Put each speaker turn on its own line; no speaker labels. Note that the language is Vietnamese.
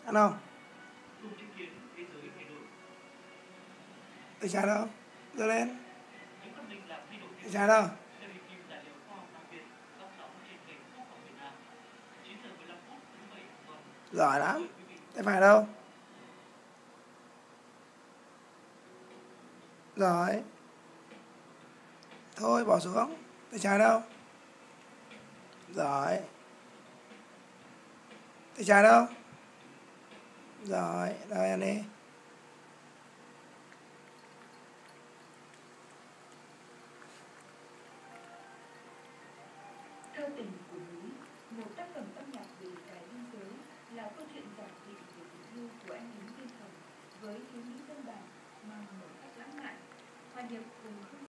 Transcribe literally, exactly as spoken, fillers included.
Ăn không? Tay trái đâu? Đưa lên. Tay trái đâu? Giỏi lắm. Tay phải đâu? Rồi. Thôi bỏ xuống. Tay trái đâu? Rồi. Tay trái đâu? Rồi, rồi ăn đi.
Thơ tình của núi, một tác phẩm âm nhạc về cái biên giới, là câu chuyện giản dị về tình yêu của anh lính biên phòng với thiếu nữ dân bản mang màu sắc lãng mạn, hòa nhập cùng